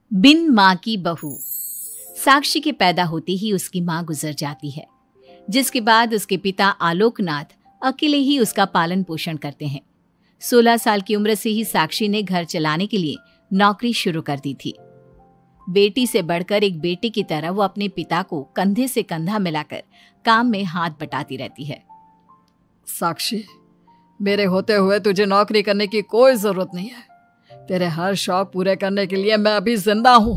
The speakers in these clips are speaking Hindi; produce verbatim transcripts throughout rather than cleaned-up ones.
बिन माँ की बहू। साक्षी के पैदा होते ही उसकी माँ गुजर जाती है, जिसके बाद उसके पिता आलोकनाथ अकेले ही उसका पालन पोषण करते हैं। सोलह साल की उम्र से ही साक्षी ने घर चलाने के लिए नौकरी शुरू कर दी थी। बेटी से बढ़कर एक बेटे की तरह वो अपने पिता को कंधे से कंधा मिलाकर काम में हाथ बटाती रहती है। साक्षी, मेरे होते हुए तुझे नौकरी करने की कोई जरूरत नहीं है। तेरे हर शौक पूरे करने के लिए मैं अभी जिंदा हूँ।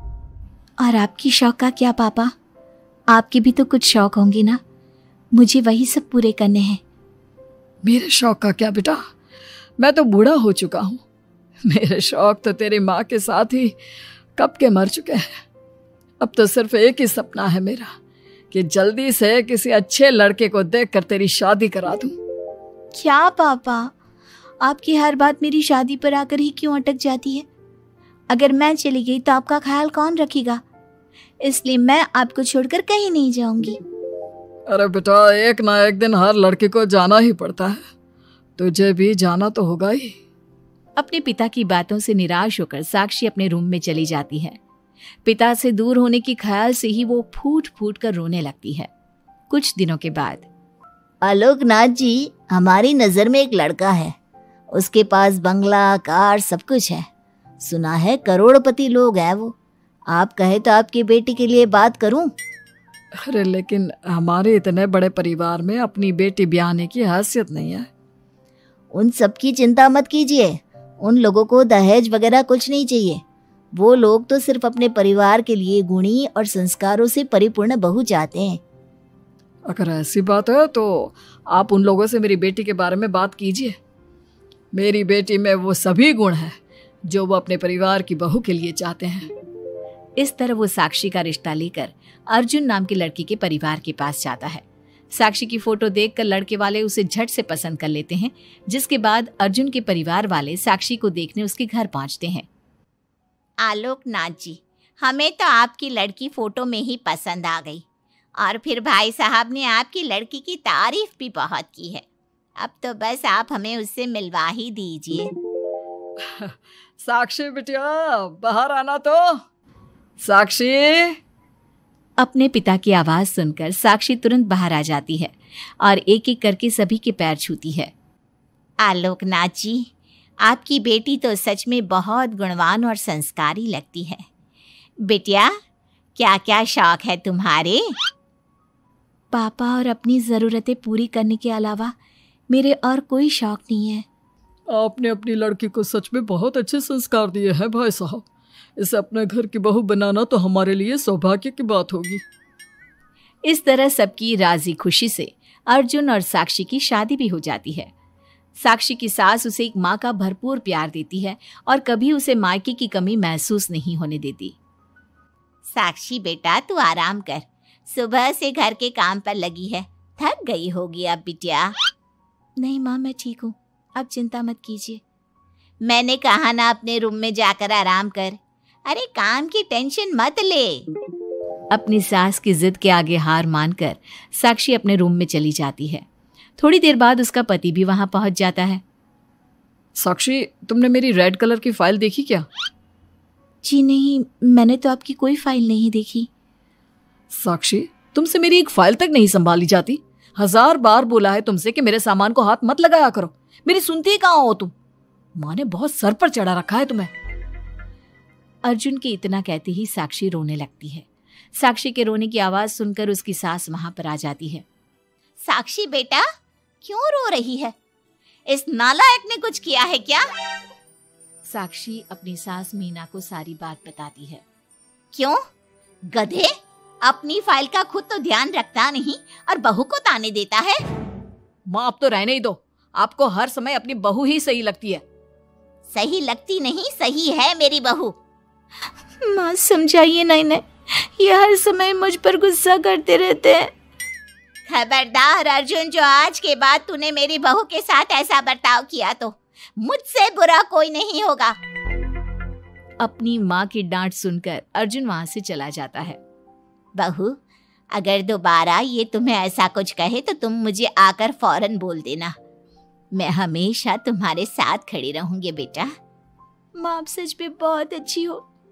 और आपकी शौक का क्या पापा? आपके भी तो कुछ शौक होंगे ना, मुझे वही सब पूरे करने हैं। मेरे शौक का क्या बेटा, मैं तो बूढ़ा हो चुका हूँ। मेरे शौक तो तेरी माँ के साथ ही कब के मर चुके हैं। अब तो सिर्फ एक ही सपना है मेरा कि जल्दी से किसी अच्छे लड़के को देखकर तेरी शादी करा दूं। क्या पापा, आपकी हर बात मेरी शादी पर आकर ही क्यों अटक जाती है? अगर मैं चली गई तो आपका ख्याल कौन रखेगा? इसलिए मैं आपको छोड़कर कहीं नहीं जाऊंगी। अरे बेटा, एक ना एक दिन हर लड़के को जाना ही पड़ता है, तुझे भी जाना तो होगा ही। अपने पिता की बातों से निराश होकर साक्षी अपने रूम में चली जाती है। पिता से दूर होने के ख्याल से ही वो फूट फूट कर रोने लगती है। कुछ दिनों के बाद, आलोकनाथ जी, हमारी नजर में एक लड़का है। उसके पास बंगला, कार, सब कुछ है। सुना है करोड़पति लोग हैं वो। आप कहे तो आपकी बेटी के लिए बात करूं? अरे लेकिन हमारे इतने बड़े परिवार में अपनी बेटी ब्याहने की हैसियत नहीं है। उन सब की चिंता मत कीजिए। उन लोगों को दहेज वगैरह कुछ नहीं चाहिए। वो लोग तो सिर्फ अपने परिवार के लिए गुणी और संस्कारों से परिपूर्ण बहू चाहते हैं। अगर ऐसी बात है तो आप उन लोगों से मेरी बेटी के बारे में बात कीजिए। मेरी बेटी में वो सभी गुण हैं जो वो अपने परिवार की बहू के लिए चाहते हैं। इस तरह वो साक्षी का रिश्ता लेकर अर्जुन नाम के लड़की के परिवार के पास जाता है। साक्षी की फोटो देखकर लड़के वाले उसे झट से पसंद कर लेते हैं, जिसके बाद अर्जुन के परिवार वाले साक्षी को देखने उसके घर पहुंचते हैं। आलोकनाथ जी, हमें तो आपकी लड़की फोटो में ही पसंद आ गई, और फिर भाई साहब ने आपकी लड़की की तारीफ भी बहुत की है। अब तो बस आप हमें उससे मिलवा ही दीजिए। साक्षी बिटिया, बाहर आना तो। साक्षी। अपने पिता की आवाज सुनकर साक्षी तुरंत बाहर आ जाती है और एक एक करके सभी के पैर छूती है। आलोकनाथ जी, आपकी बेटी तो सच में बहुत गुणवान और संस्कारी लगती है। बिटिया, क्या क्या शौक है तुम्हारे? पापा, और अपनी ज़रूरतें पूरी करने के अलावा मेरे और कोई शौक नहीं है। आपने अपनी लड़की को सच में बहुत अच्छे संस्कार दिए हैं भाई साहब। इसे अपने घर की बहू बनाना तो हमारे लिए सौभाग्य की बात होगी। इस तरह सबकी राजी खुशी से अर्जुन और साक्षी की शादी भी हो जाती है। साक्षी की सास उसे एक माँ का भरपूर प्यार देती है और कभी उसे मायके की कमी महसूस नहीं होने देती। साक्षी बेटा, तू आराम कर। सुबह से घर के काम पर लगी है, थक गई होगी अब बिटिया। नहीं माँ, मैं ठीक हूँ, अब चिंता मत कीजिए। मैंने कहा ना, अपने रूम में जाकर आराम कर। अरे काम की टेंशन मत ले। अपनी सास की जिद के आगे हार मानकर साक्षी अपने रूम में चली जाती है। थोड़ी देर बाद उसका पति भी वहां पहुंच जाता है। साक्षी, तुमने मेरी रेड कलर की फाइल देखी क्या? जी नहीं, मैंने तो आपकी कोई फाइल नहीं देखी। साक्षी, तुमसे मेरी एक फाइल तक नहीं संभाली जाती। हजार बार बोला है तुमसे कि मेरे सामान को हाथ मत लगाया करो, मेरी सुनती ही कहाँ हो तुम? माँ ने बहुत सर पर चढ़ा रखा है तुम्हें। अर्जुन के इतना कहते ही साक्षी रोने लगती है। साक्षी के रोने की आवाज सुनकर उसकी सास वहां पर आ जाती है। साक्षी बेटा, क्यों रो रही है? इस नालायक ने कुछ किया है क्या? साक्षी अपनी सास मीना को सारी बात बताती है। क्यों? गधे, अपनी फाइल का खुद तो ध्यान रखता नहीं और बहू को ताने देता है। माँ, अब तो रहने ही दो। आपको हर समय अपनी बहू ही सही लगती है। सही लगती नहीं, सही है मेरी बहू। माँ समझाइए ना इन्हें, ये हर समय मुझ पर गुस्सा करते रहते हैं। खबरदार अर्जुन, जो आज के बाद तूने मेरी बहू के साथ ऐसा बर्ताव किया तो मुझसे बुरा कोई नहीं होगा। अपनी माँ की डांट सुनकर अर्जुन वहां से चला जाता है। बहू, अगर दोबारा ये तुम्हें ऐसा कुछ कहे तो तुम मुझे आकर फौरन बोल देना। मैं हमेशा तुम्हारे साथ खड़ी रहूंगी बेटा। माँ, आप सच में बहुत अच्छी हो।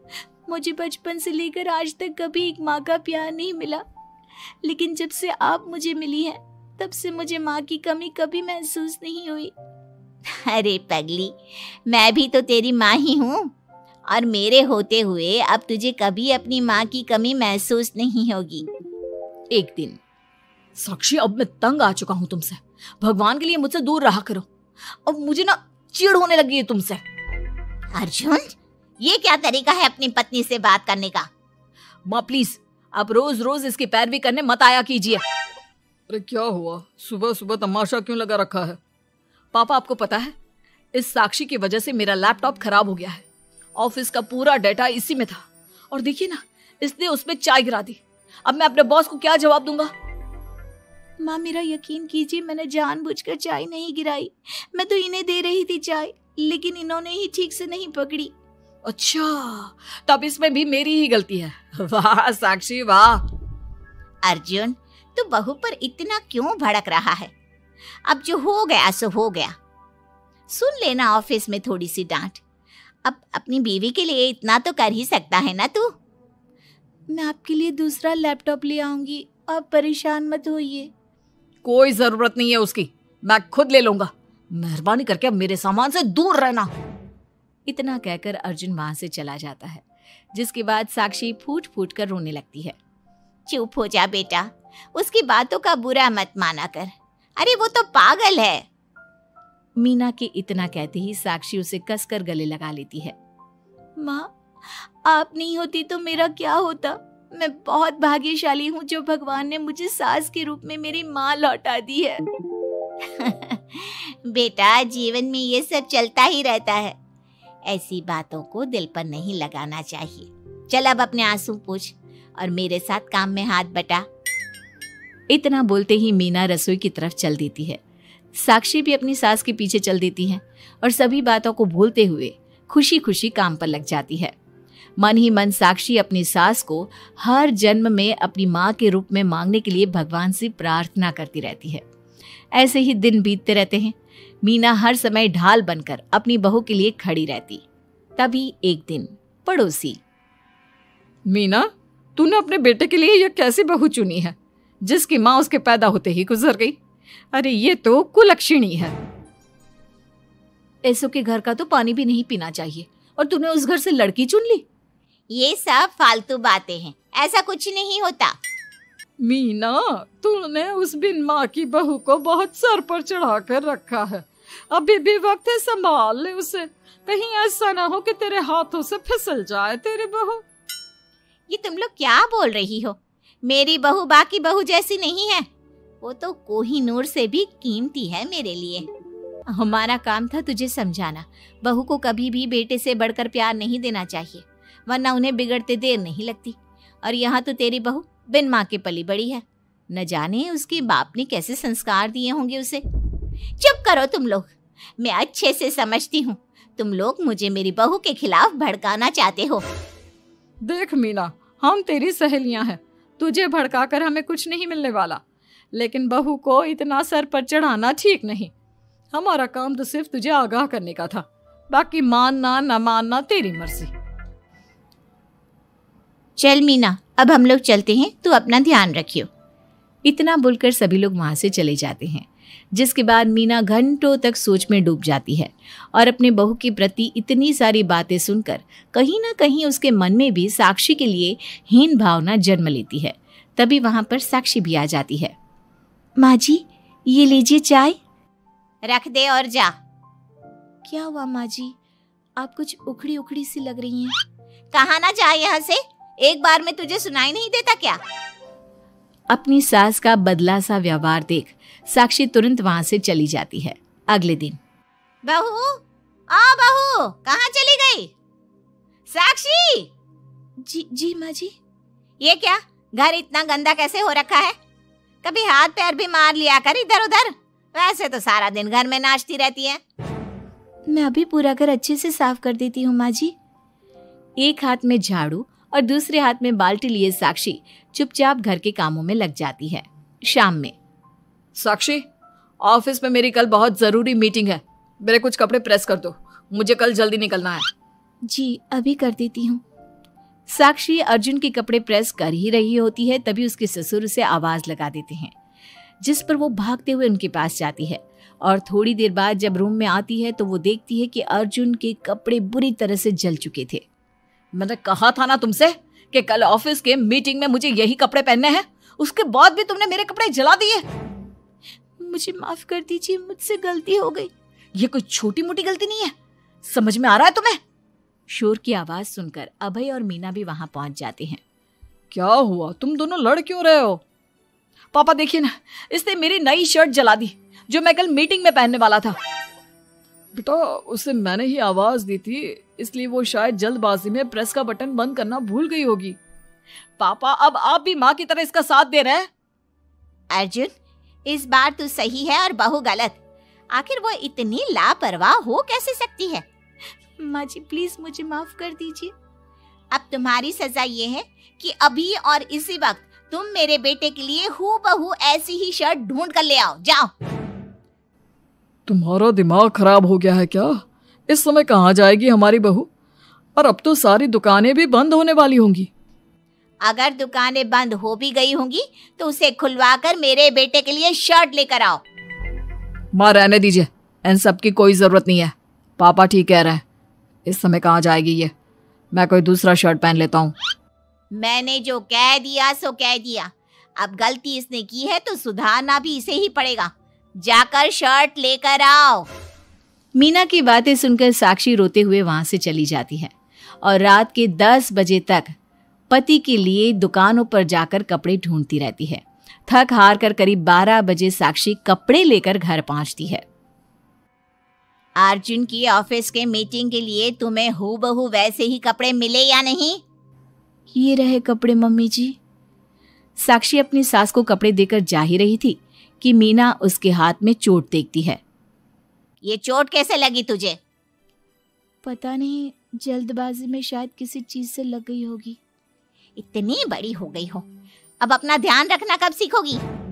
मुझे बचपन से लेकर आज तक कभी एक माँ का प्यार नहीं मिला, लेकिन जब से आप मुझे मिली हैं तब से मुझे माँ की कमी कभी महसूस नहीं हुई। अरे पगली, मैं भी तो तेरी माँ ही हूँ, और मेरे होते हुए अब तुझे कभी अपनी माँ की कमी महसूस नहीं होगी। एक दिन। साक्षी, अब मैं तंग आ चुका हूँ तुमसे। भगवान के लिए मुझसे दूर रहा करो। अब मुझे ना चिढ़ होने लगी है तुमसे। अर्जुन, ये क्या तरीका है अपनी पत्नी से बात करने का? माँ प्लीज, आप रोज रोज इसकी पैरवी करने मत आया कीजिए। अरे क्या हुआ? सुबह सुबह तमाशा क्यों लगा रखा है? पापा, आपको पता है, इस साक्षी की वजह से मेरा लैपटॉप खराब हो गया है। ऑफिस का पूरा डाटा इसी में था, और देखिए ना, इसने उसमें चाय गिरा दी। अब मैं अपने बॉस को क्या जवाब दूंगा? माँ, मेरा यकीन कीजिए, मैंने जानबूझकर चाय नहीं गिराई। मैं तो इन्हें दे रही थी चाय, लेकिन इन्होंने ही ठीक से नहीं पकड़ी। अच्छा, तब इसमें भी मेरी ही गलती है। वाह साक्षी वाह। अर्जुन, तू बहू पर इतना क्यों भड़क रहा है? अब जो हो गया सो हो गया। सुन लेना ऑफिस में थोड़ी सी डांट। अब अपनी बीवी के लिए इतना तो कर ही सकता है ना तू। मैं आपके लिए दूसरा लैपटॉप ले आऊंगी, आप परेशान मत होइए। कोई जरूरत नहीं है उसकी, मैं खुद ले लूंगा। मेहरबानी करके अब मेरे सामान से दूर रहना। इतना कहकर अर्जुन वहां से चला जाता है, जिसके बाद साक्षी फूट फूट कर रोने लगती है। चुप हो जा बेटा, उसकी बातों का बुरा मत माना कर। अरे वो तो पागल है। मीना के इतना कहते ही साक्षी उसे कसकर गले लगा लेती है। माँ, आप नहीं होती तो मेरा क्या होता? मैं बहुत भाग्यशाली हूँ जो भगवान ने मुझे सास के रूप में मेरी माँ लौटा दी है। बेटा, जीवन में ये सब चलता ही रहता है, ऐसी बातों को दिल पर नहीं लगाना चाहिए। चल अब अपने आंसू पोंछ और मेरे साथ काम में हाथ बटा। इतना बोलते ही मीना रसोई की तरफ चल देती है। साक्षी भी अपनी सास के पीछे चल देती है और सभी बातों को भूलते हुए खुशी खुशी काम पर लग जाती है। मन ही मन साक्षी अपनी सास को हर जन्म में अपनी माँ के रूप में मांगने के लिए भगवान से प्रार्थना करती रहती है। ऐसे ही दिन बीतते रहते हैं। मीना हर समय ढाल बनकर अपनी बहू के लिए खड़ी रहती। तभी एक दिन पड़ोसी, मीना, तूने अपने बेटे के लिए यह कैसी बहू चुनी है जिसकी माँ उसके पैदा होते ही गुजर गई? अरे ये तो कुलक्षणी है। ऐसो के घर का तो पानी भी नहीं पीना चाहिए, और तूने उस घर से लड़की चुन ली। ये सब फालतू बातें हैं, ऐसा कुछ नहीं होता। मीना, तूने उस बिन माँ की बहू को बहुत सर पर चढ़ा कर रखा है। अभी भी वक्त है, संभाल ले उसे। कहीं ऐसा ना हो कि तेरे हाथों से फिसल जाए तेरी बहू। ये तुम लोग क्या बोल रही हो? मेरी बहू बाकी बहू जैसी नहीं है, वो तो कोहिनूर से भी कीमती है मेरे लिए। हमारा काम था तुझे समझाना। बहू को कभी भी बेटे से बढ़कर प्यार नहीं देना चाहिए, वरना उन्हें बिगड़ते देर नहीं लगती। और यहाँ तो तेरी बहू बिन माँ के पली बड़ी है। न जाने उसके बाप ने कैसे संस्कार दिए होंगे उसे। चुप करो तुम लोग, मैं अच्छे से समझती हूँ तुम लोग मुझे मेरी बहू के खिलाफ भड़काना चाहते हो। देख मीना, हम तेरी सहेलियां हैं, तुझे भड़काकर हमें कुछ नहीं मिलने वाला, लेकिन बहू को इतना सर पर चढ़ाना ठीक नहीं। हमारा काम तो सिर्फ तुझे आगाह करने का था, बाकी मानना न मानना तेरी मर्जी। चल मीना, अब हम लोग चलते हैं, तू अपना ध्यान रखियो। इतना बोलकर सभी लोग वहां से चले जाते हैं, जिसके बाद मीना घंटों तक सोच में डूब जाती है और अपने बहू के प्रति इतनी सारी बातें सुनकर कहीं ना कहीं उसके मन में भी साक्षी के लिए हीन भावना जन्म लेती है। तभी वहां पर साक्षी भी आ जाती है। माँ जी, ये लीजिए चाय। रख दे और जा। क्या हुआ माँ जी, आप कुछ उखड़ी उखड़ी सी लग रही हैं। कहाँ ना जा यहाँ से, एक बार में तुझे सुनाई नहीं देता क्या? अपनी सास का बदला सा व्यवहार देख साक्षी तुरंत वहां से चली जाती है। अगले दिन, बहू, आ बहू, कहाँ चली गई? साक्षी। जी जी माँ जी। ये क्या, घर इतना गंदा कैसे हो रखा है? कभी हाथ पैर भी मार लिया कर इधर उधर, वैसे तो सारा दिन घर में नाचती रहती है। मैं अभी पूरा घर अच्छे से साफ कर देती हूँ माँ जी। एक हाथ में झाड़ू और दूसरे हाथ में बाल्टी लिए साक्षी चुपचाप घर के कामों में लग जाती है। शाम में, साक्षी, ऑफिस में मेरी कल बहुत जरूरी मीटिंग है, मेरे कुछ कपड़े प्रेस कर दो, मुझे कल जल्दी निकलना है। जी अभी कर देती हूँ। साक्षी अर्जुन के कपड़े प्रेस कर ही रही होती है, तभी उसके ससुर उसे आवाज लगा देते हैं, जिस पर वो भागते हुए उनके पास जाती है। और थोड़ी देर बाद जब रूम में आती है तो वो देखती है कि अर्जुन के कपड़े बुरी तरह से जल चुके थे। मैंने कहा था ना तुमसे कि कल ऑफिस के मीटिंग में मुझे यही कपड़े पहनने हैं, उसके बाद भी तुमने मेरे कपड़े जला दिए। मुझे माफ कर दीजिए, मुझसे गलती हो गई। ये कोई छोटी मोटी गलती नहीं है, समझ में आ रहा है तुम्हें? शोर की आवाज सुनकर अभय और मीना भी वहां पहुंच जाते हैं। क्या हुआ, तुम दोनों लड़ क्यों रहे हो? पापा देखिए ना, इसने मेरी नई शर्ट जला दी जो मैं कल मीटिंग में पहनने वाला था। बेटा उसे मैंने ही आवाज दी थी, इसलिए वो शायद जल्दबाजी में प्रेस का बटन बंद करना भूल गई होगी। पापा अब आप भी माँ की तरह इसका साथ दे रहे हैं। अर्जुन, इस बार तू सही है और बहू गलत। आखिर वो इतनी लापरवाह हो कैसे सकती है? माँ जी प्लीज मुझे माफ कर दीजिए। अब तुम्हारी सजा ये है कि अभी और इसी वक्त तुम मेरे बेटे के लिए हूबहू ऐसी ही शर्ट ढूंढ कर ले आओ। जाओ। तुम्हारा दिमाग खराब हो गया है क्या? इस समय कहाँ जाएगी हमारी बहू? और अब तो सारी दुकानें भी बंद होने वाली होंगी। अगर दुकानें बंद हो भी गई होंगी तो उसे खुलवाकर मेरे बेटे के लिए शर्ट लेकर आओ। माँ रहने दीजिए, इन सब की कोई जरूरत नहीं है। पापा ठीक कह रहे हैं, इस समय कहाँ जाएगी ये? मैं कोई दूसरा शर्ट पहन लेता हूँ। मैंने जो कह दिया सो कह दिया। अब गलती इसने की है तो सुधारना भी इसे ही पड़ेगा। जाकर शर्ट लेकर आओ। मीना की बातें सुनकर साक्षी रोते हुए वहां से चली जाती है और रात के दस बजे तक पति के लिए दुकानों पर जाकर कपड़े ढूंढती रहती है। थक हार कर करीब बारह बजे साक्षी कपड़े लेकर घर पहुंचती है। अर्जुन की ऑफिस के मीटिंग के लिए तुम्हें हूबहू वैसे ही कपड़े मिले या नहीं? ये रहे कपड़े मम्मी जी। साक्षी अपनी सास को कपड़े देकर जा ही रही थी कि मीना उसके हाथ में चोट देखती है। ये चोट कैसे लगी तुझे? पता नहीं, जल्दबाजी में शायद किसी चीज से लग गई होगी। इतनी बड़ी हो गई हो, अब अपना ध्यान रखना कब सीखोगी?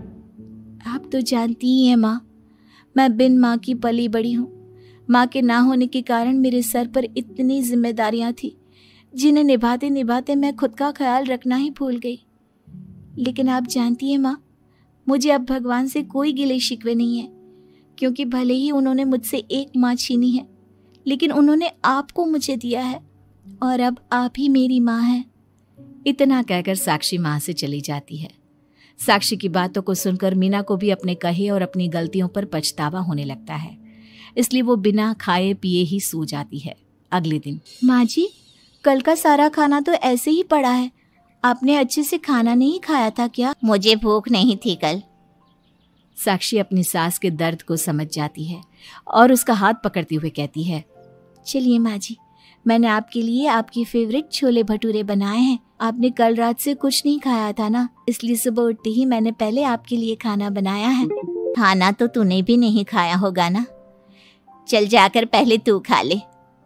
आप तो जानती ही हैं माँ, मैं बिन माँ की पली बड़ी हूँ। माँ के ना होने के कारण मेरे सर पर इतनी जिम्मेदारियां थी जिन्हें निभाते निभाते मैं खुद का ख्याल रखना ही भूल गई। लेकिन आप जानती हैं माँ, मुझे अब भगवान से कोई गिले शिकवे नहीं है, क्योंकि भले ही उन्होंने मुझसे एक माँ छीनी है, लेकिन उन्होंने आपको मुझे दिया है और अब आप ही मेरी माँ हैं। इतना कहकर साक्षी माँ से चली जाती है। साक्षी की बातों को सुनकर मीना को भी अपने कहे और अपनी गलतियों पर पछतावा होने लगता है, इसलिए वो बिना खाए पिए ही सो जाती है। अगले दिन, माँ जी कल का सारा खाना तो ऐसे ही पड़ा है, आपने अच्छे से खाना नहीं खाया था क्या? मुझे भूख नहीं थी कल। साक्षी अपनी सास के दर्द को समझ जाती है और उसका हाथ पकड़ते हुए कहती है, चलिए माँ जी, मैंने आपके लिए आपकी फेवरेट छोले भटूरे बनाए हैं। आपने कल रात से कुछ नहीं खाया था ना, इसलिए सुबह उठते ही मैंने पहले आपके लिए खाना बनाया है। खाना तो तूने भी नहीं खाया होगा ना, चल जाकर पहले तू खा ले।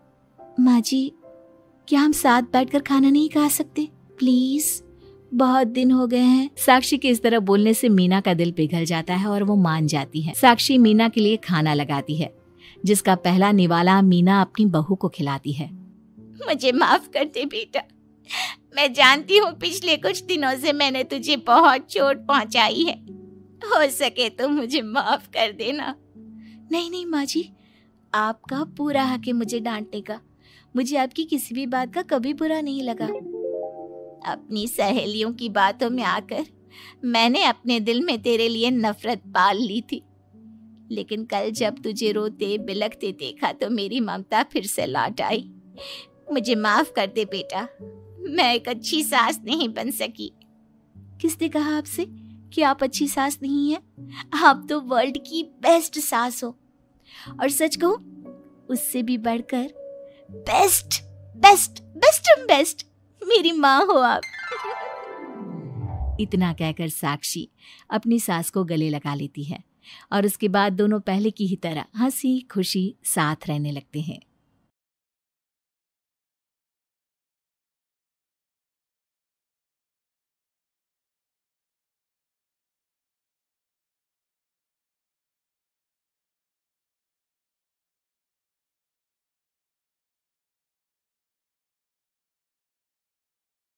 माँ जी क्या हम साथ बैठकर खाना नहीं खा सकते प्लीज? बहुत दिन हो गए हैं। साक्षी के इस तरह बोलने से मीना का दिल पिघल जाता है और वो मान जाती है। साक्षी मीना के लिए खाना लगाती है, जिसका पहला निवाला मीना अपनी बहू को खिलाती है। मुझे माफ कर दे बेटा, मैं जानती हूँ पिछले कुछ दिनों से मैंने तुझे बहुत चोट पहुँचाई है, हो सके तो मुझे माफ कर देना। नहीं नहीं माँ जी, आपका पूरा हक है मुझे डांटने का। मुझे आपकी किसी भी बात का कभी बुरा नहीं लगा। अपनी सहेलियों की बातों में आकर मैंने अपने दिल में तेरे लिए नफरत पाल ली थी, लेकिन कल जब तुझे रोते बिलखते देखा तो मेरी ममता फिर से लौट आई। मुझे माफ कर दे बेटा, मैं एक अच्छी सास नहीं बन सकी। किसने कहा आपसे कि आप अच्छी सास नहीं हैं? आप तो वर्ल्ड की बेस्ट सास हो, और सच कहूं उससे भी बढ़कर बेस्ट बेस्ट बेस्ट बेस्ट मेरी माँ हो आप। इतना कहकर साक्षी अपनी सास को गले लगा लेती है और उसके बाद दोनों पहले की ही तरह हंसी खुशी साथ रहने लगते हैं।